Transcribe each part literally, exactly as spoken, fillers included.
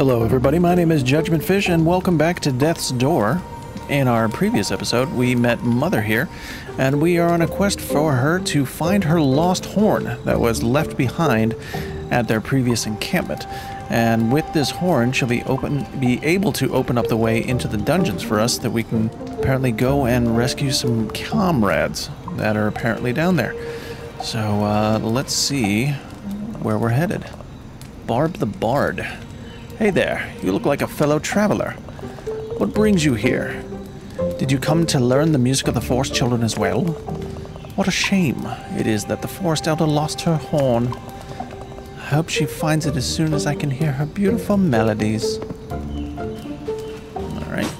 Hello everybody, my name is Judgment Fish and welcome back to Death's Door. In our previous episode, we met Mother here, and we are on a quest for her to find her lost horn that was left behind at their previous encampment. And with this horn, she'll be open, be able to open up the way into the dungeons for us, that we can apparently go and rescue some comrades that are apparently down there. So uh, let's see where we're headed. Barb the Bard. Hey there, you look like a fellow traveler. What brings you here? Did you come to learn the music of the Forest Children as well? What a shame it is that the Forest Elder lost her horn. I hope she finds it as soon as I can hear her beautiful melodies. Alright.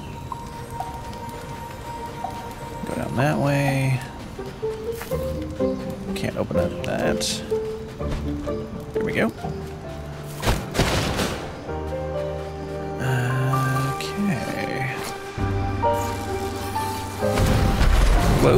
Go down that way. Can't open up that. Here we go. Okay. Whoa.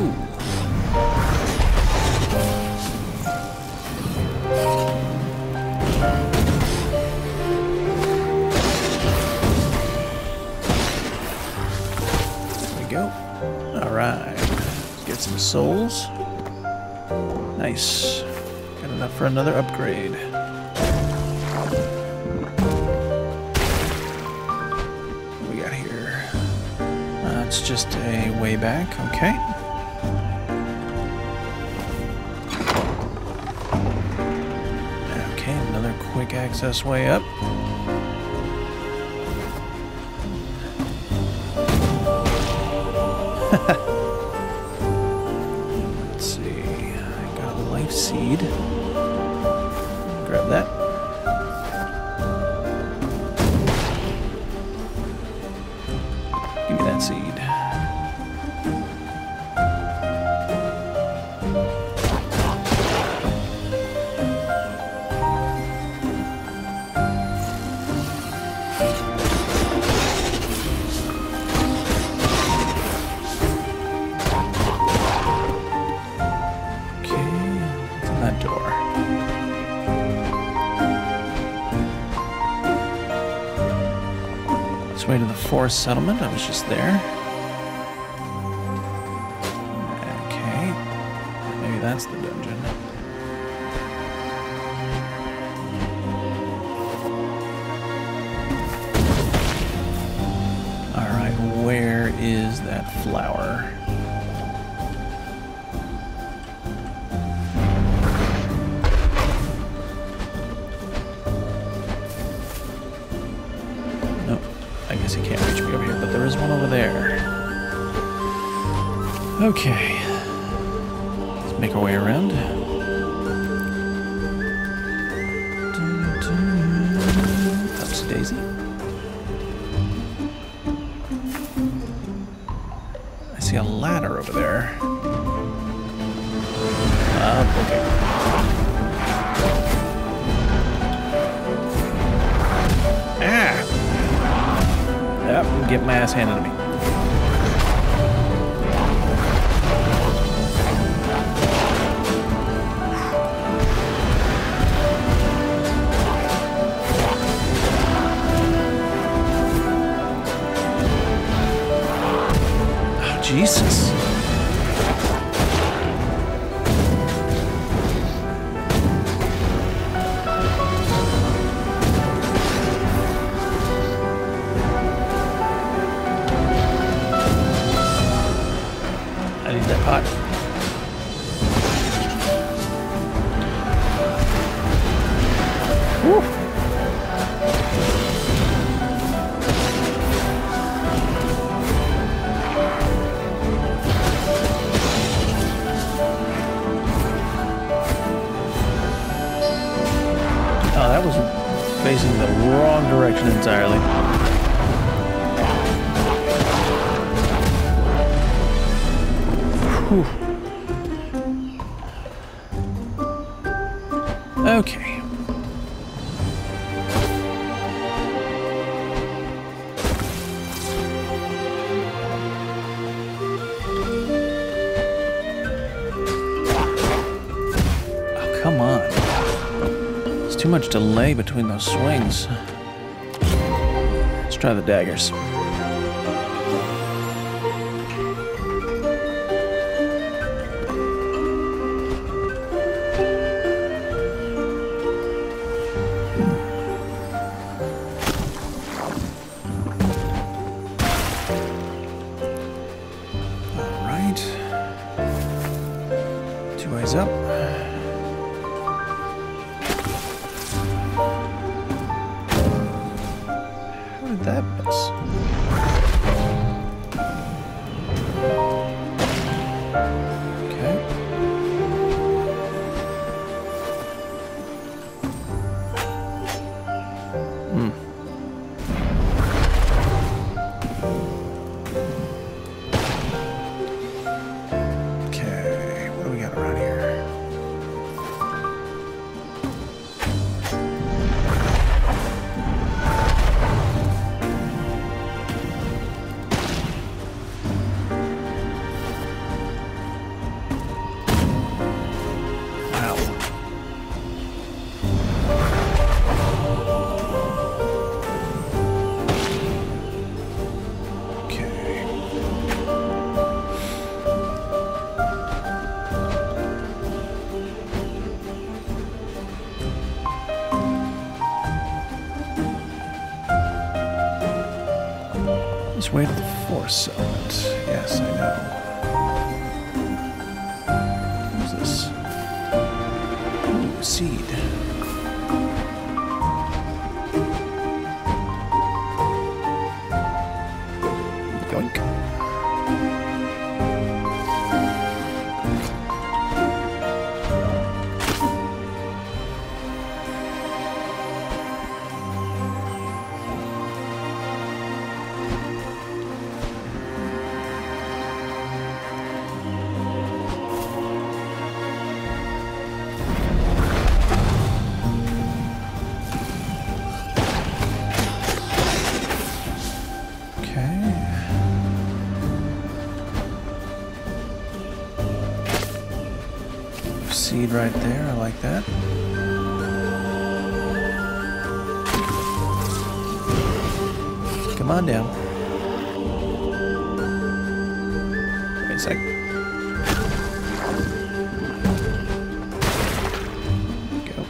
There we go. Alright. Let's get some souls. Nice. Got enough for another upgrade. What we got here? Uh, it's just a way back. Okay. Okay, another quick access way up. Seed. Grab that. Give me that seed. Way to the forest settlement. I was just there. Okay. Maybe that's the dungeon. Alright, where is that flower? I guess he can't reach me over here, but there is one over there. Okay. Let's make our way around. Upsy daisy. I see a ladder over there. Uh, okay. Ah! Yep, get my ass handed to me. Oh, Jesus. Pot. Woo. Oh, that was facing the wrong direction entirely. Whew. Okay. Oh, come on. There's too much delay between those swings. try the daggers. Up. How did that miss? Okay. Hmm. Okay, what do we got around here? Way to the force settlement. Yes, I know. What's this? Ooh, seed. Yoink. Seed right there, I like that. Come on down. Wait a sec. Go.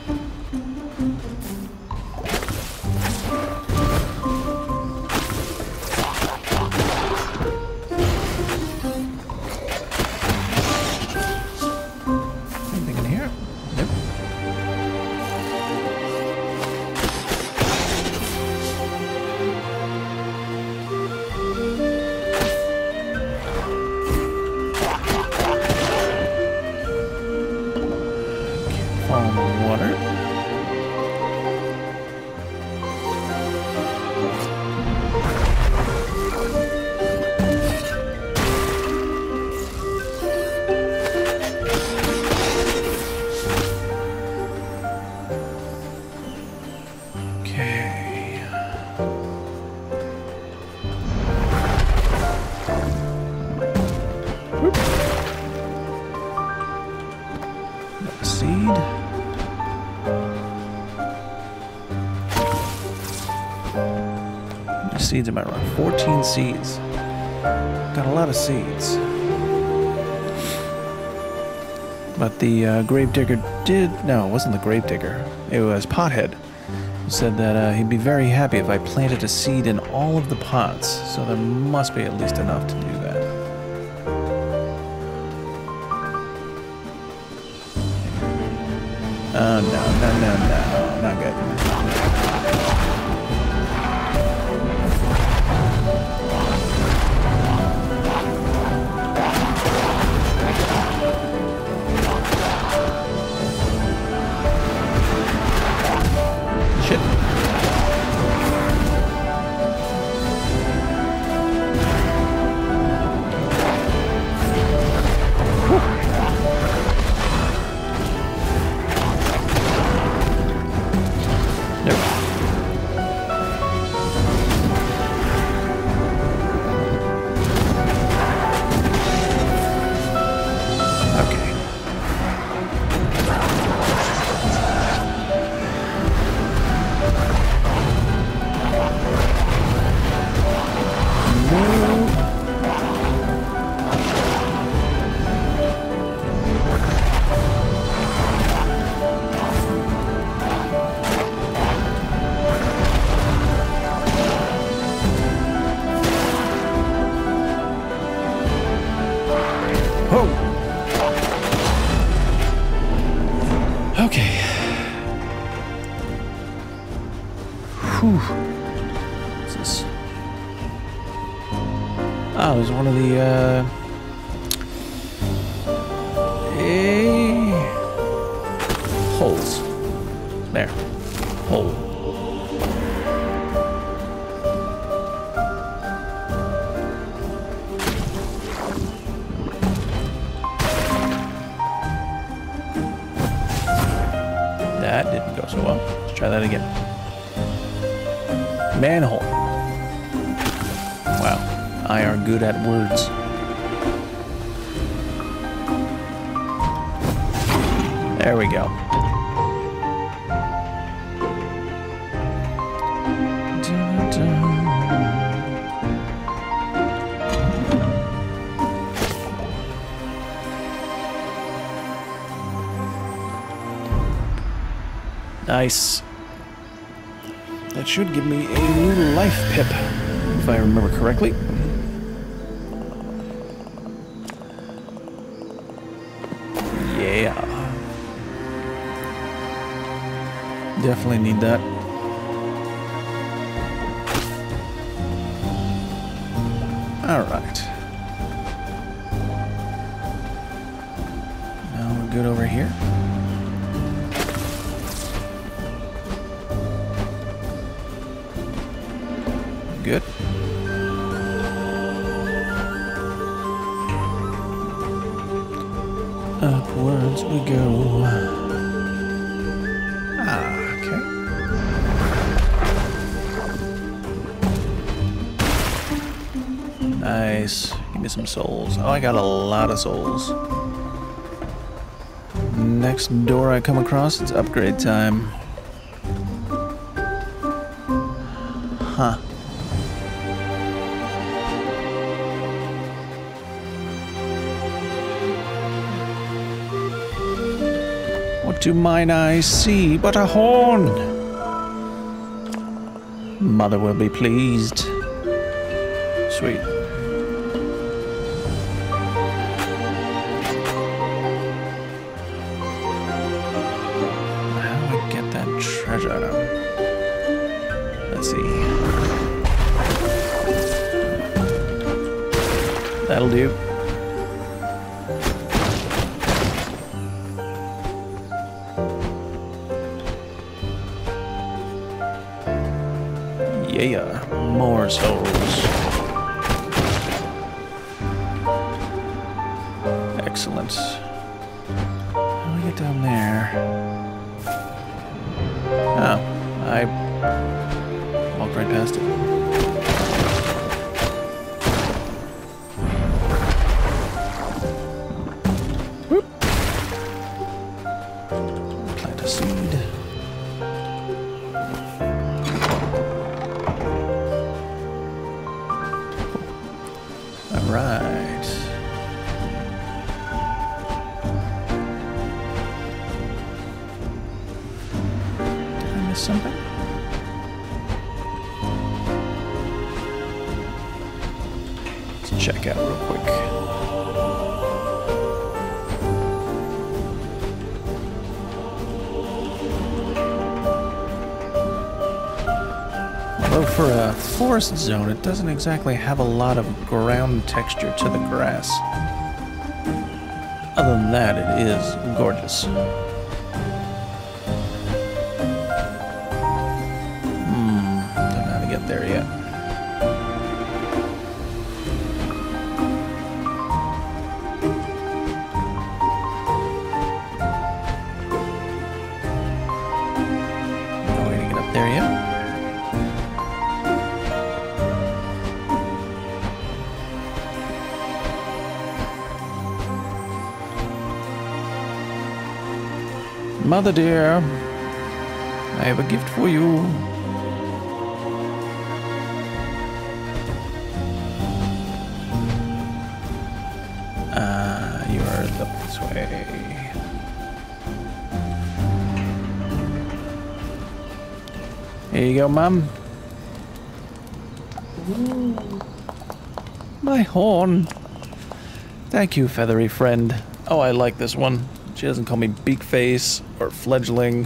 Seed. How many seeds am I running? fourteen seeds. Got a lot of seeds. But the uh, Gravedigger did... No, it wasn't the Gravedigger. It was Pothead. He said that uh, he'd be very happy if I planted a seed in all of the pots. So there must be at least enough to do that. Oh, no, no, no, no. Not good. Shit. Whoa. Okay. Whew. What's this? Oh, there's one of the, uh... Eh... holes. There. Hole. That didn't go so well. Let's try that again. Manhole. Wow. I are good at words. There we go. Dun, dun. Nice. That should give me a new life pip, if I remember correctly. Yeah. Definitely need that. Alright. Now we're good over here. Good. Upwards we go. Ah, okay. Nice. Give me some souls. Oh, I got a lot of souls. Next door I come across, it's upgrade time. Huh. What do mine eyes see but a horn? Mother will be pleased. Sweet. How do I get that treasure? Let's see. That'll do. Yeah, more souls. Excellent. How do we get down there? Oh, I walked right past it. Whoop. Plant a seed. Right. Did I miss something? Let's check out real quick. Although for a forest zone, it doesn't exactly have a lot of ground texture to the grass. Other than that, it is gorgeous. Hmm, don't know how to get there yet. No way to get up there yet. Mother dear, I have a gift for you. Ah, uh, you are up this way. Here you go, Mum. My horn. Thank you, feathery friend. Oh, I like this one. She doesn't call me Beakface or Fledgling.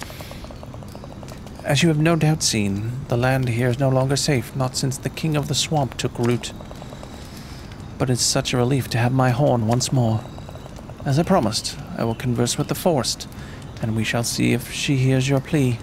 As you have no doubt seen, the land here is no longer safe, not since the king of the swamp took root. But it's such a relief to have my horn once more. As I promised, I will converse with the forest, and we shall see if she hears your plea.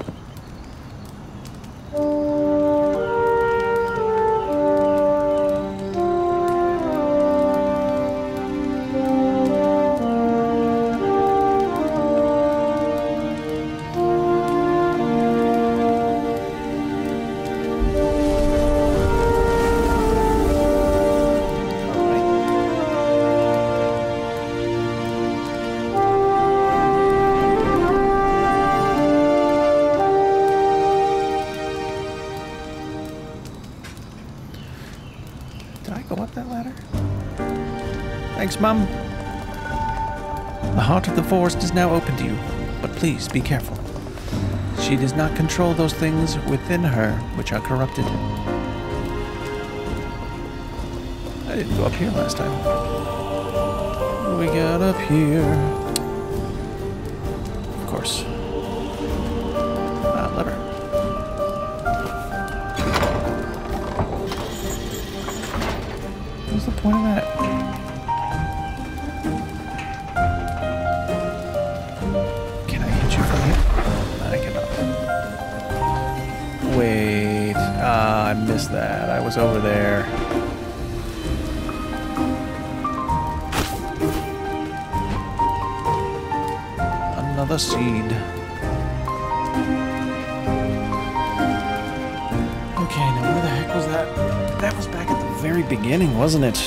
Thanks, Mum. The heart of the forest is now open to you, but please be careful. She does not control those things within her which are corrupted. I didn't go up here last time. What do we got up here? Of course. Ah, lever. What's the point of that? Wait, ah, I missed that. I was over there. Another seed. Okay, now where the heck was that? That was back at the very beginning, wasn't it?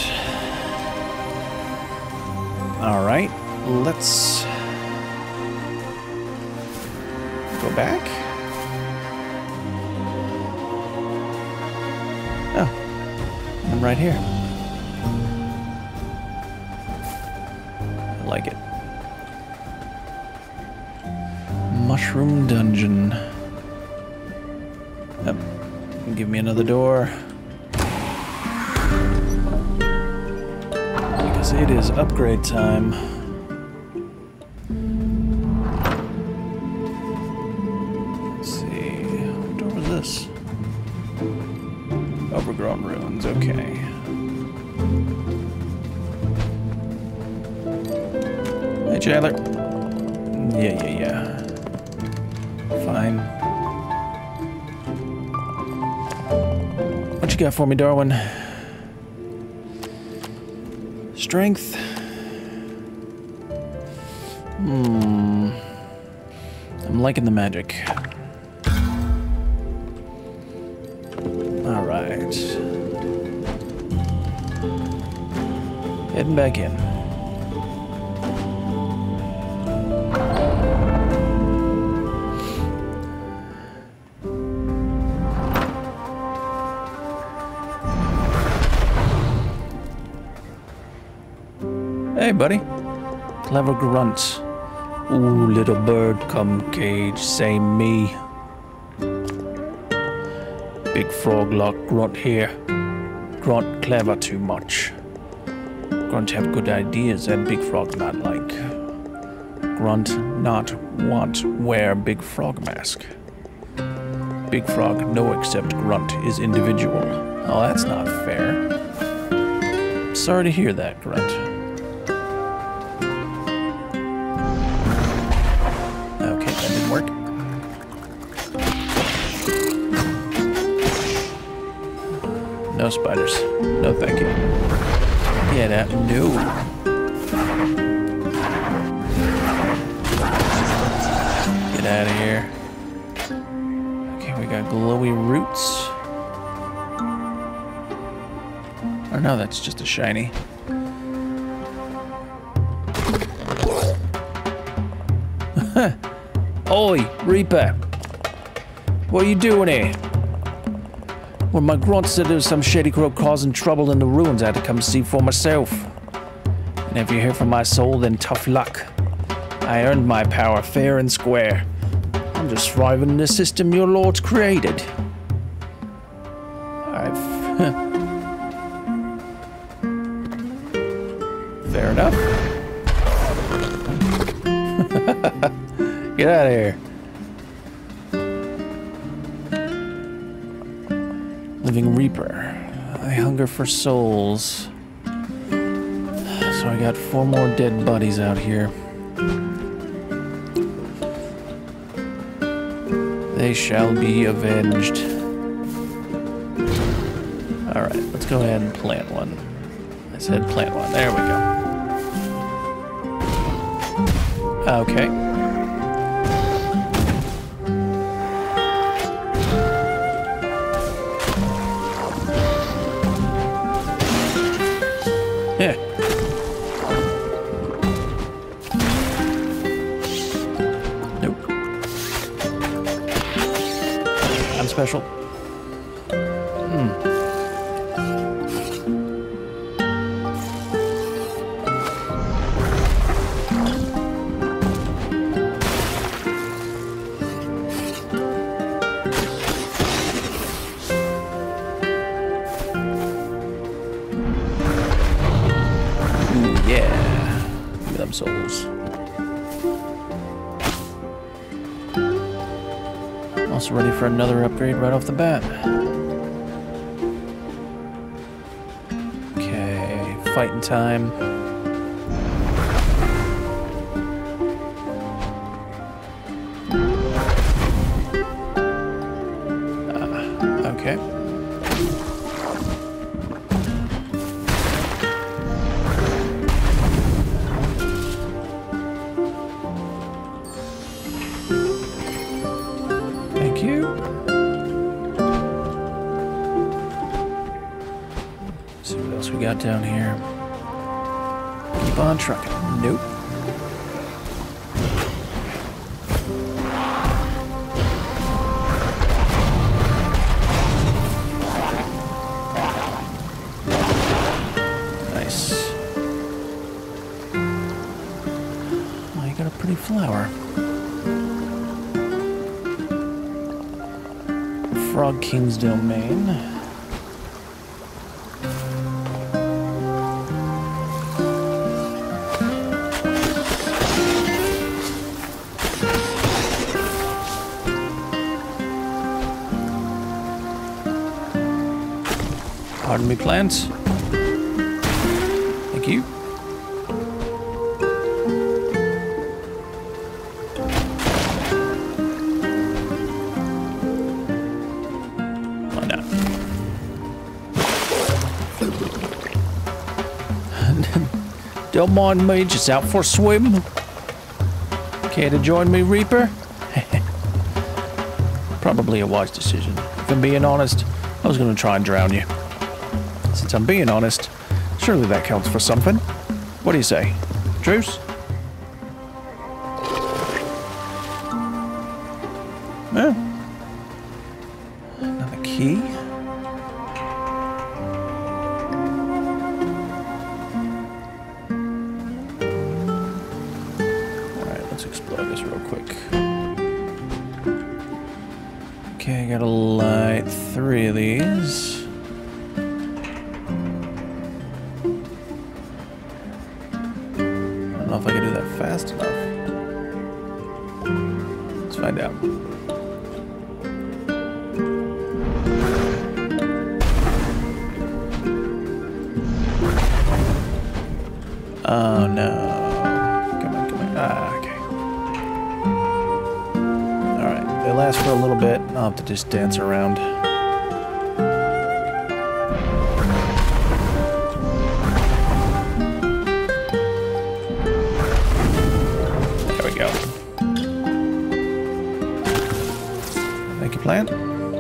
Alright, let's go back. I'm right here. I like it. Mushroom Dungeon. Yep. Give me another door. Because it is upgrade time. Let's see. What door was this? Overgrown ruins, okay. Hey, Chandler. Yeah, yeah, yeah. Fine. What you got for me, Darwin? Strength. Hmm. I'm liking the magic. Alright. Heading back in. Hey, buddy. Clever grunt. Ooh, little bird, come cage, say me. Big frog like Grunt here. Grunt clever too much. Grunt have good ideas and Big Frog not like. Grunt not want wear Big Frog mask. Big Frog no accept Grunt is individual. Oh, that's not fair. Sorry to hear that, Grunt. Okay, that didn't work. No spiders. No thank you. Get out. No. Get out of here. Okay, we got glowy roots. Or no, that's just a shiny. Oi, Reaper. What are you doing here? When my grunt said there was some shady crow causing trouble in the ruins, I had to come see for myself. And if you hear from my soul, then tough luck. I earned my power fair and square. I'm just thriving in the system your lord's created. I've Fair enough. Get out of here. Living Reaper. I hunger for souls. So I got four more dead bodies out here. They shall be avenged. Alright, let's go ahead and plant one. I said plant one. There we go. Okay. Yeah. Nope. I'm special. Hmm. Souls. Also ready for another upgrade right off the bat. Okay, fighting time. Uh, okay. Got down here. Keep on trucking. Nope. Nice. Oh, you got a pretty flower. Frog King's Domain. Pardon me, plants. Thank you. Why not? Don't mind me, just out for a swim. Care to join me, Reaper? Probably a wise decision. If I'm being honest, I was going to try and drown you. Since I'm being honest, surely that counts for something. What do you say? Truce? Yeah. Another key. Alright, let's explore this real quick. Okay, I gotta light three of these. I don't know if I can do that fast enough. Let's find out. Oh no. Come on, come on. Ah, okay. Alright, they last for a little bit. I'll have to just dance around. Plant.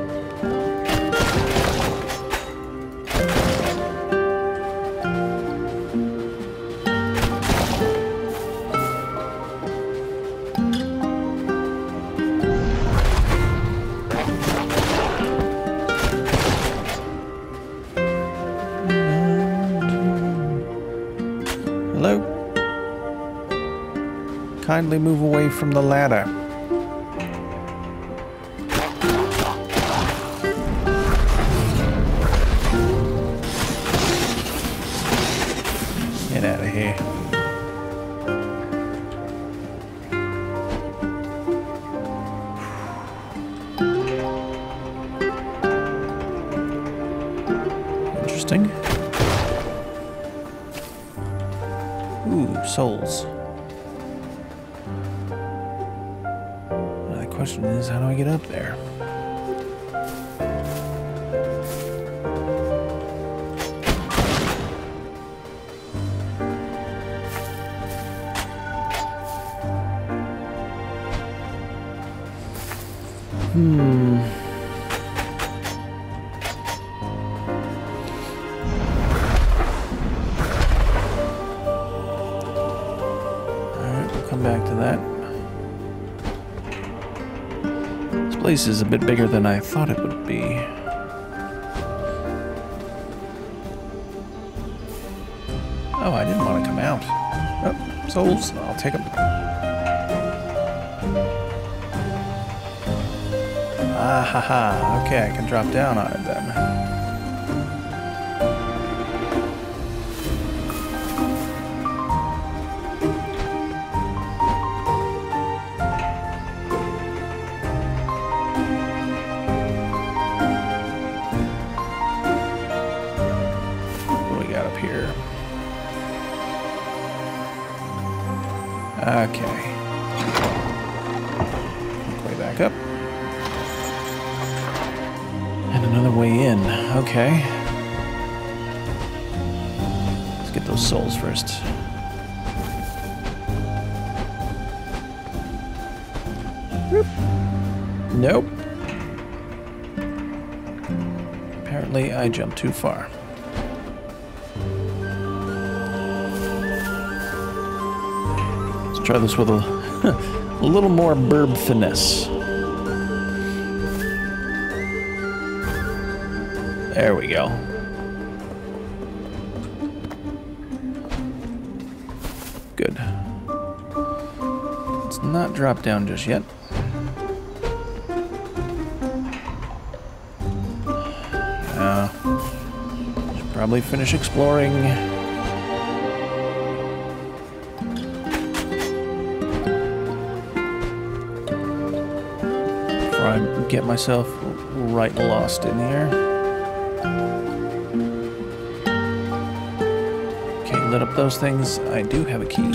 Hello? Kindly move away from the ladder. Get out of here. Interesting. Ooh, souls. Now the question is, how do I get up there? Hmm. Alright, we'll come back to that. This place is a bit bigger than I thought it would be. Oh, I didn't want to come out. Oh, souls, I'll take them. Ah ha ha, okay, I can drop down on it then. What do we got up here? Okay. Make way back up. And another way in. Okay. Let's get those souls first. Whoop. Nope. Apparently I jumped too far. Let's try this with a, a little more burb finesse. There we go. Good. Let's not drop down just yet. Uh, should probably finish exploring. Before I get myself right lost in here. Lit up those things. I do have a key.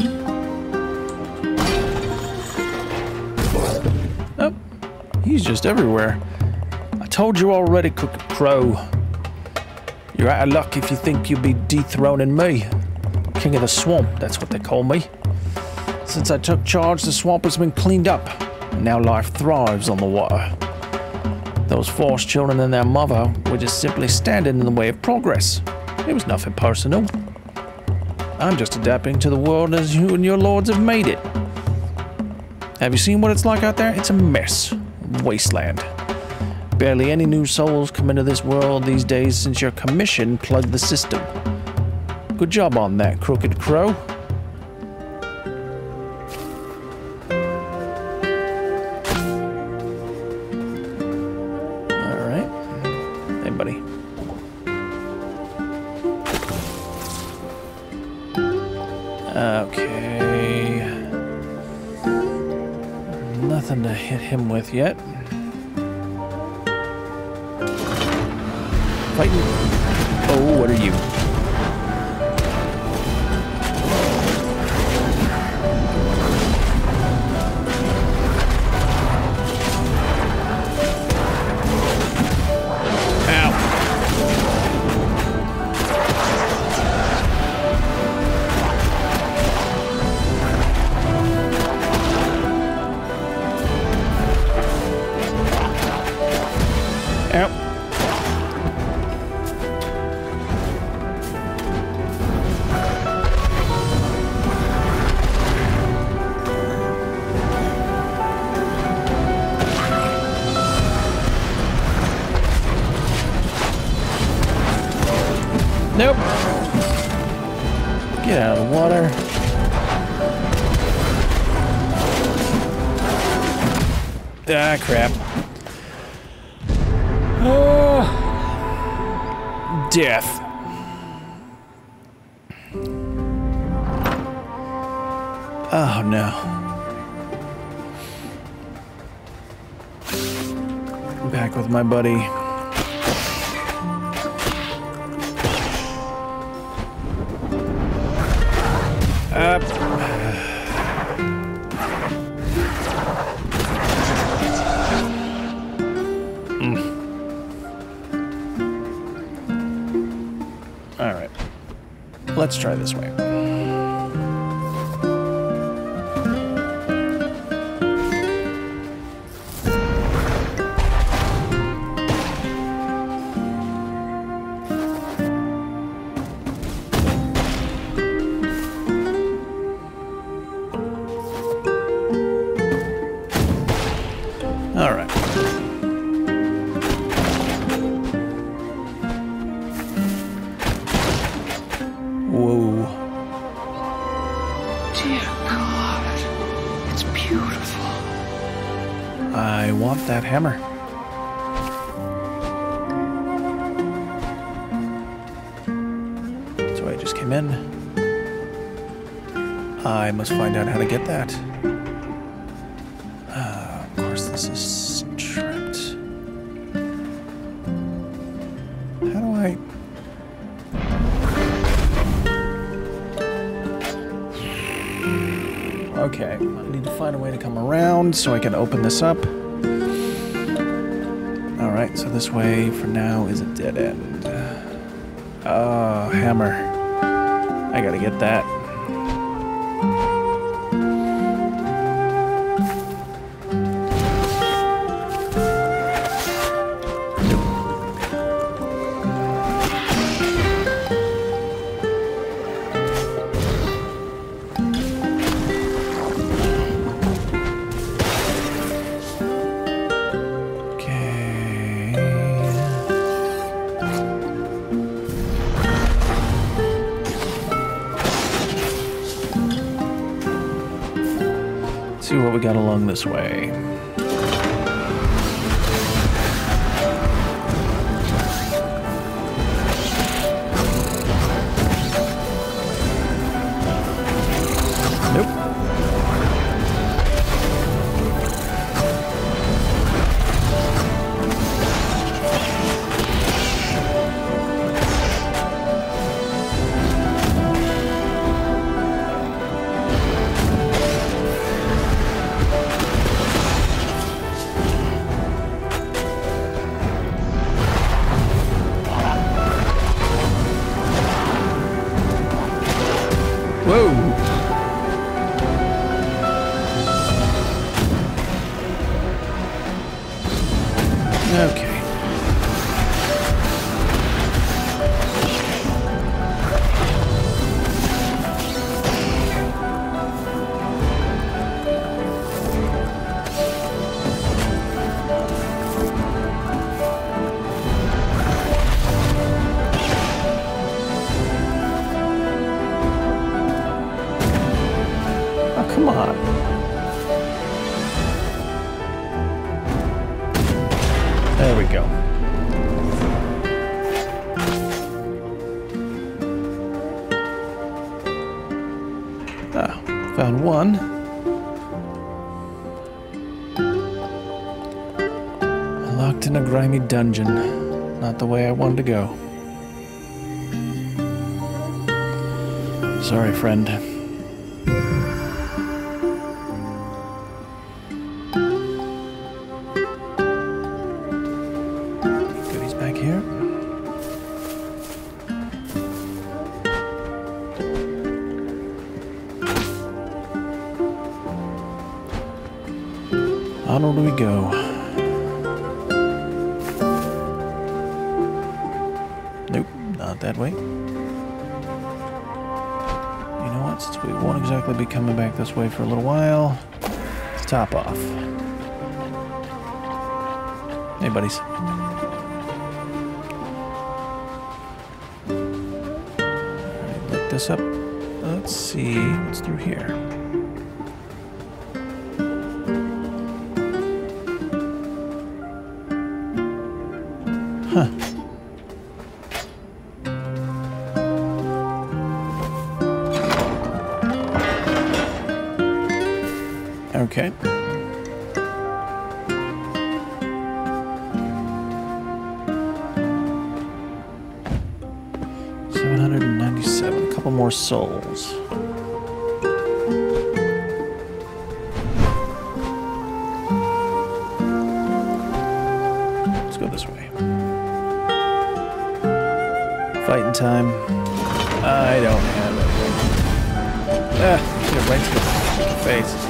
Oh, he's just everywhere. I told you already, Crooked Crow. You're out of luck if you think you'll be dethroning me. King of the swamp, that's what they call me. Since I took charge, the swamp has been cleaned up, and now life thrives on the water. Those forced children and their mother were just simply standing in the way of progress. It was nothing personal. I'm just adapting to the world as you and your lords have made it. Have you seen what it's like out there? It's a mess. Wasteland. Barely any new souls come into this world these days since your commission plugged the system. Good job on that, Crooked Crow. Alright. Hey, buddy. Okay. Nothing to hit him with yet. Fighting. Oh, what are you? Yep. Nope. Get out of the water. Ah, crap. Oh, Oh no. I'm back with my buddy. Up. mm. All right. Let's try this way. All right. Whoa. Dear God, it's beautiful. I want that hammer. So I just came in. I must find out how to get that. Uh, of course, this is stripped. How do I... Okay, I need to find a way to come around so I can open this up. Alright, so this way for now is a dead end. Oh, hammer. I gotta get that. See what we got along this way. Nope. Whoa! Okay. Come on. There we go. Ah, found one. Locked in a grimy dungeon. Not the way I wanted to go. Sorry, friend. Here. Onward we go. Nope, not that way. You know what? Since we won't exactly be coming back this way for a little while, let's top off. Hey, buddies. This up. Let's see what's through here. Huh. Okay. seven hundred ninety-seven. A couple more souls. Let's go this way. Fighting time. I don't have it. Ah, get it right to the face.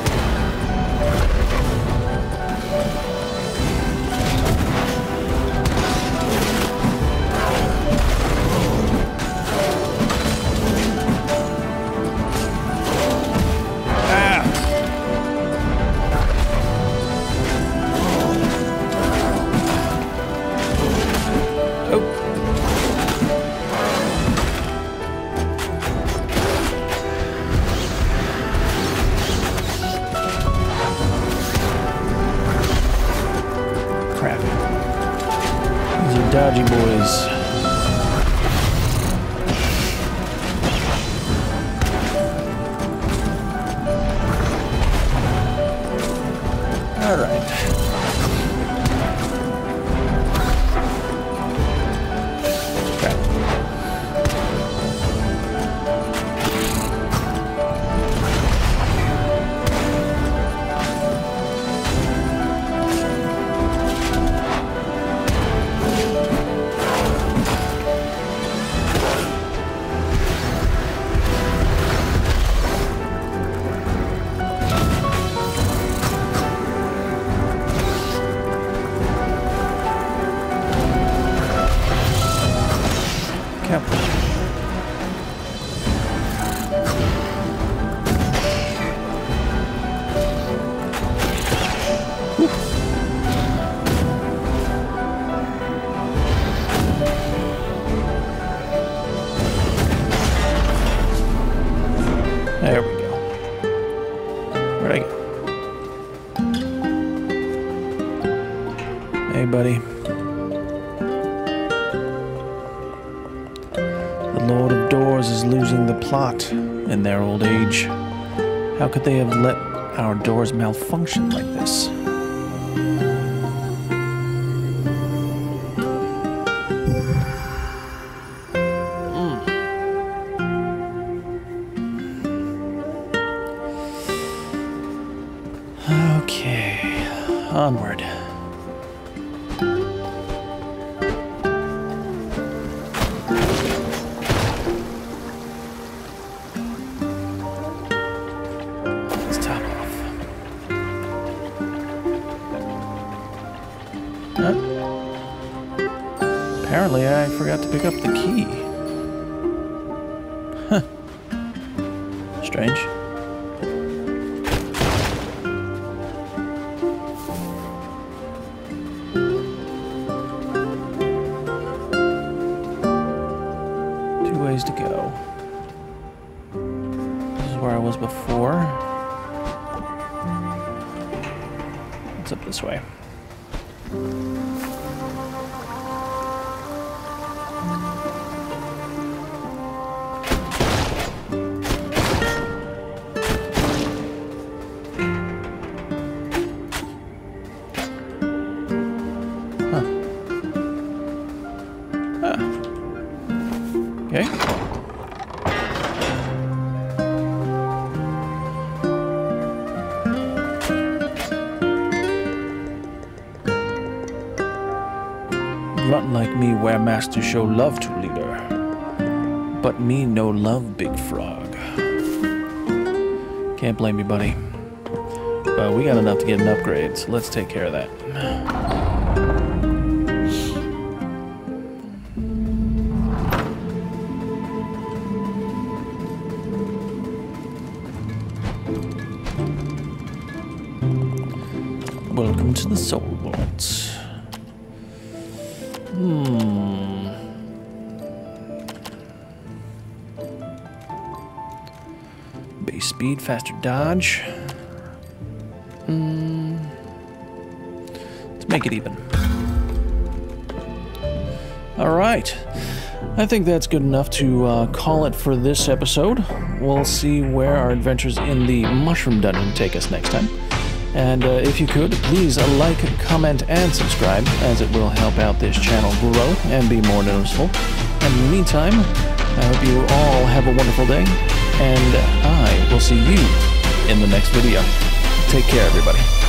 Dodgy boys. All right. Okay. There we go. Where'd I go? Hey, buddy. The Lord of Doors is losing the plot in their old age. How could they have let our doors malfunction like this? Okay, onward. Let's top off. Huh? Apparently I forgot to pick up the key. Huh. Strange. Ways to go. This is where I was before. It's up this way. Huh. Ah. Okay. Grunt like me where master show love to leader, but me no love big frog. Can't blame you, buddy. But we got enough to get an upgrade, so let's take care of that. Welcome to the Soul Vaults. Hmm. Base speed, faster dodge. Hmm. Let's make it even. All right. I think that's good enough to uh, call it for this episode. We'll see where our adventures in the Mushroom Dungeon take us next time. And uh, if you could, please uh, like, comment, and subscribe, as it will help out this channel grow and be more noticeable. And in the meantime, I hope you all have a wonderful day, and I will see you in the next video. Take care, everybody.